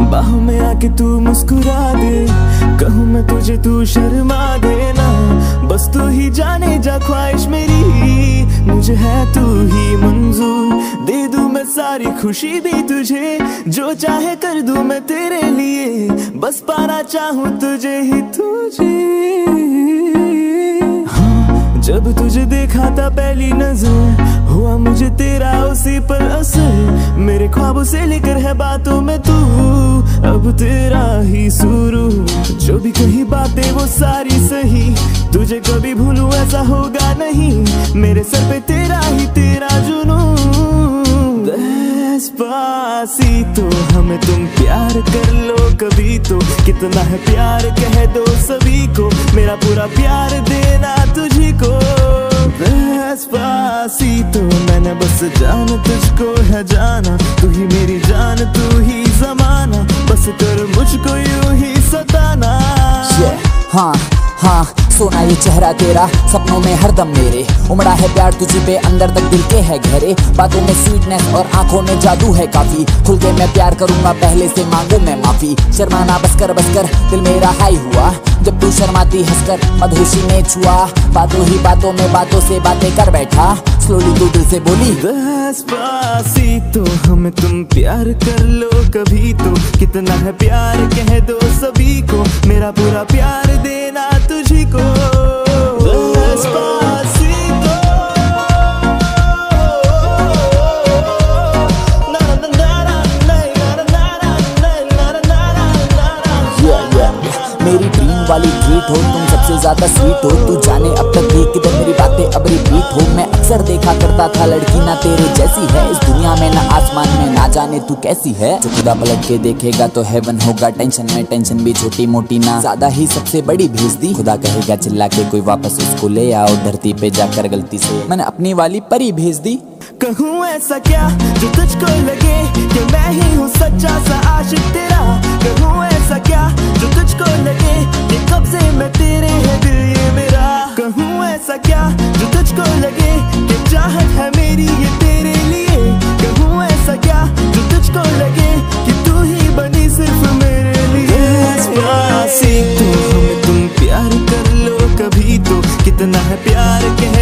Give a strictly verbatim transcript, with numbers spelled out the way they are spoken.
बाहों में आके तू मुस्कुरा दे, कहूँ मैं तुझे तू शर्मा देना। बस तू ही जाने जा ख्वाहिश मेरी, मुझे है तू ही मंजूर। दे दूं मैं सारी खुशी भी तुझे, जो चाहे कर दूं मैं तेरे लिए। बस पाना चाहूँ तुझे ही तुझे। हाँ, जब तुझे देखा था पहली नजर, हुआ मुझे तेरा उसी पर असर। मेरे ख्वाबों से लेकर है बातों में तू, अब तेरा ही शुरू। जो भी कही बातें वो सारी सही, तुझे कभी भूलूं ऐसा होगा नहीं। मेरे सर पे तेरा ही तेरा जुनून। डेस्पासीतो हमें तुम प्यार कर लो कभी तो, कितना है प्यार कह दो सभी को। मेरा पूरा प्यार देना तुझी को। डेस्पासीतो मैंने बस जाना तुझको है जाना, तू ही मेरी जान तू ही जमाना। बस कर मुझको यूं ही सताना। yeah, हाँ हाँ सोना ये चेहरा तेरा, सपनों में हरदम मेरे उमड़ा है प्यार तुझे पे, अंदर तक दिल के है गहरे। बातों में स्वीटनेस और आंखों में जादू है काफी। खुल के मैं प्यार करूंगा पहले से मांगू मैं माफी। शर्माना बस कर बस कर दिल मेरा हाई हुआ, जब तू शर्माती हंसकर मधुशी में छुआ। बातों ही बातों में बातों से बातें कर बैठा, स्लोली तू दिल से बोली। डेस्पासीतो हमें तुम प्यार कर लो कभी तो, कितना है प्यार कह दो सभी को। मेरा पूरा प्यार देना तुझी को। डेस्पासीतो मेरी ड्रीम वाली ट्रीट हो तुम, सबसे ज्यादा स्वीट हो। तू जाने अब तक भी किधर मेरी बातें अब रिपीट हो। मैं अक्सर देखा करता था लड़की ना तेरे जैसी है, इस दुनिया में ना आसमान में, ना जाने तू कैसी है। जो खुदा पलट के देखेगा तो हेवन होगा, टेंशन में टेंशन भी छोटी मोटी ना ज्यादा ही सबसे बड़ी भेज दी। खुदा कहेगा चिल्ला के कोई वापस उसको ले आओ, धरती पे जाकर गलती से मैंने अपनी वाली परी भेज दी। कहूँ ऐसा क्या जो तुझको लगे कि मैं ही हूँ सच्चा सा आशिक तेरा। कहूँ ऐसा क्या जो तुझको लगे कि कब से मैं तेरे है दिल ये मेरा। कहूँ ऐसा क्या जो तुझको लगे कि चाहत है मेरी ये तेरे लिए। कहूँ ऐसा क्या जो तुझको लगे कि तू ही बनी सिर्फ मेरे लिए। डेस्पासीतो हमें तुम प्यार कर लो कभी तो, कितना है प्यार कह